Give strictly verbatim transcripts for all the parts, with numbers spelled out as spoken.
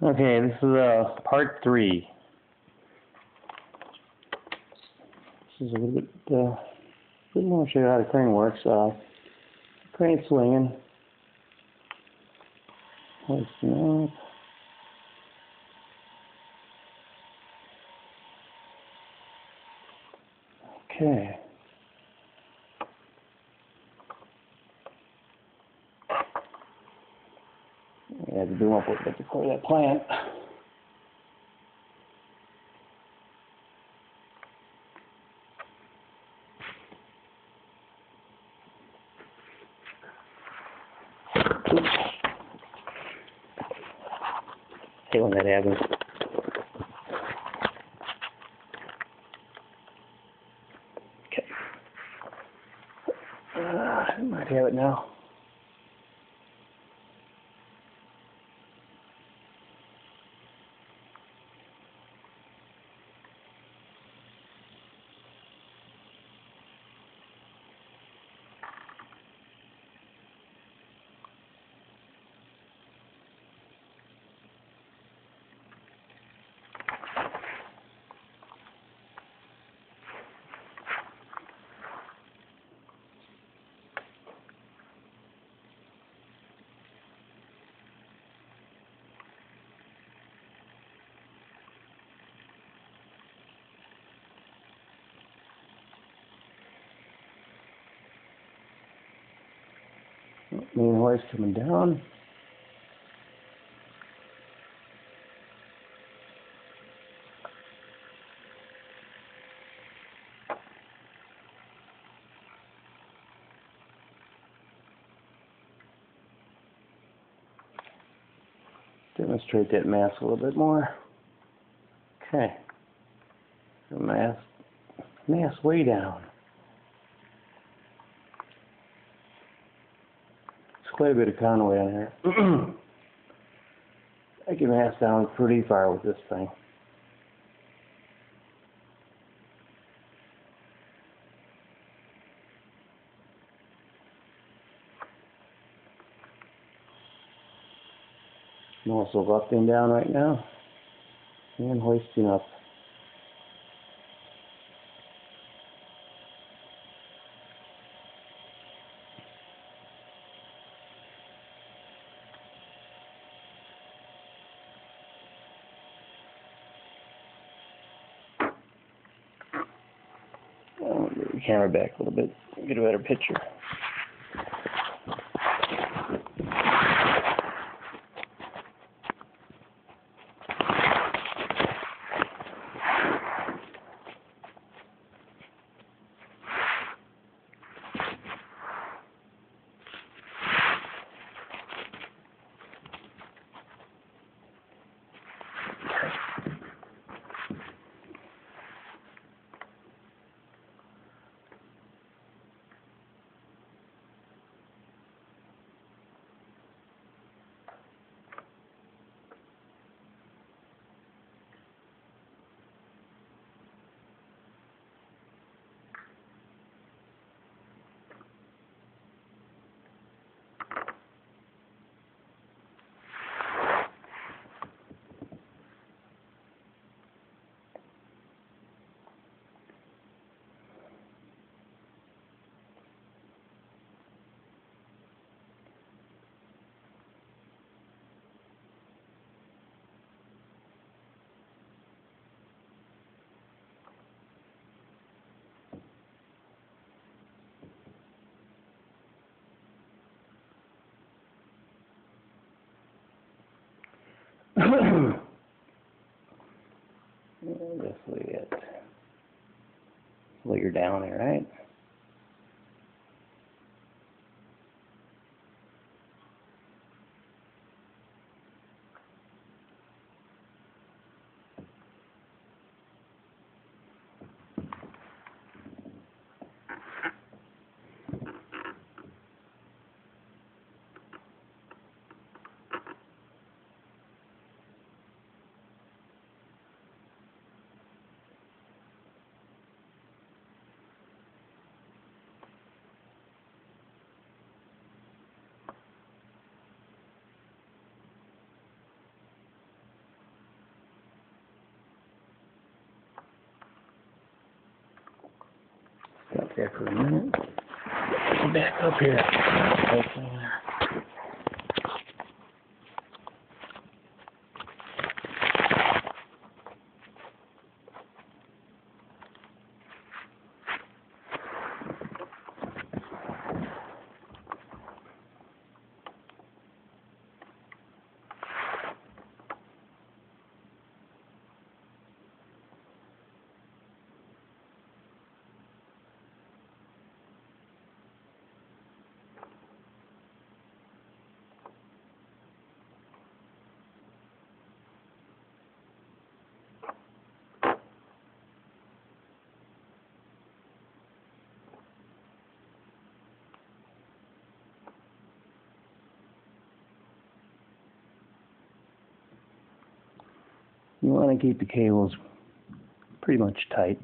Okay, this is uh, part three. This is a little bit, uh, a little more show you how the crane works. Uh, crane swinging. Hoisting up. Okay. I had to do up a little bit to clear that plant. Oops. Hate when that happens. Okay. Uh, I might have it now. Main hoist coming down. Demonstrate that mass a little bit more. Okay. The mass, mass way down. It's quite a bit of conway on here. I can mass down pretty far with this thing. I'm also lifting down right now and hoisting up. I'll move the camera back a little bit, get a better picture. Just leave it. Lay her down there, right? there for a minute. Get back up here. Okay. You want to keep the cables pretty much tight.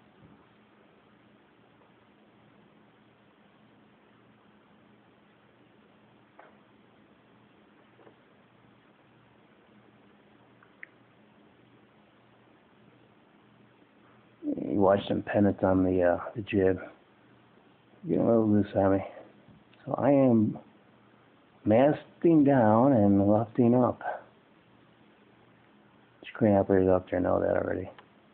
You watch them pennants on the uh, the jib. Getting a little loose on me. So I am masting down and lofting up. Crane operators up there know that already.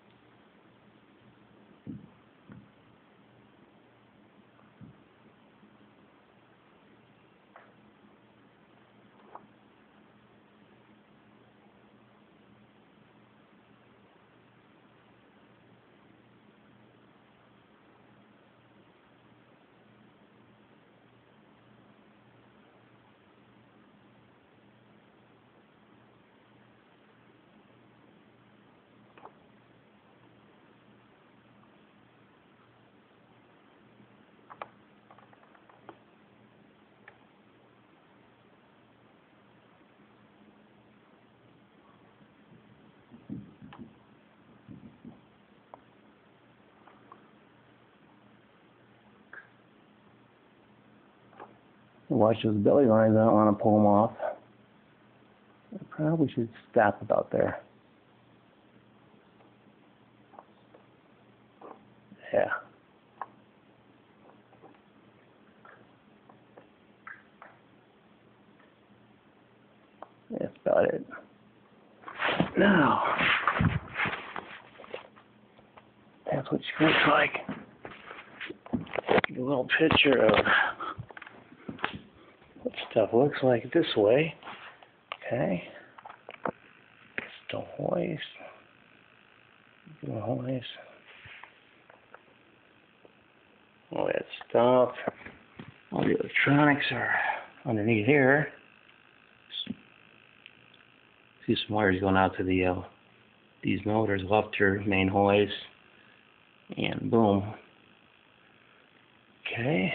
Watch those belly lines. I don't want to pull them off. I probably should stop about there. Yeah. That's about it. Now, that's what she looks like. A little picture of what stuff looks like this way. Okay. The hoist. The hoist. All that stuff. All the electronics are underneath here. See some wires going out to the uh, these motors, lifter, main hoist, and boom. Okay.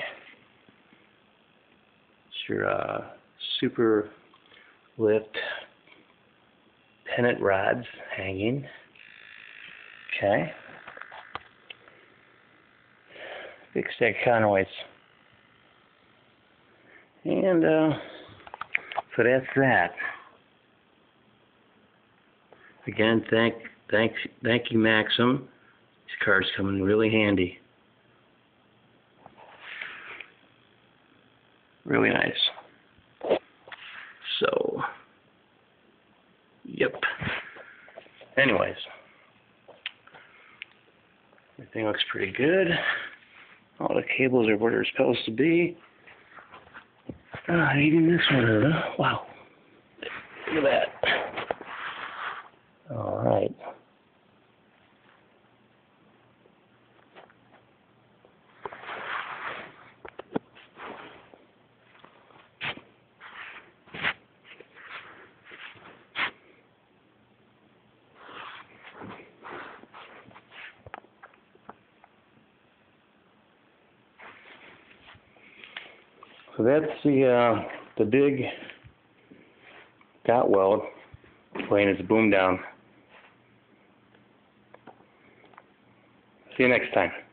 It's your uh, super lift pennant rods hanging. Okay. Big stack counterweights. And uh, so that's that. Again, thank thank thank you, Maxim. These cards come in really handy. Really nice. So, yep. Anyways, everything looks pretty good. All the cables are where they're supposed to be. Ah, even this one, huh? Wow. Look at that. All right. So that's the uh, the big dot weld playing its boom down. See you next time.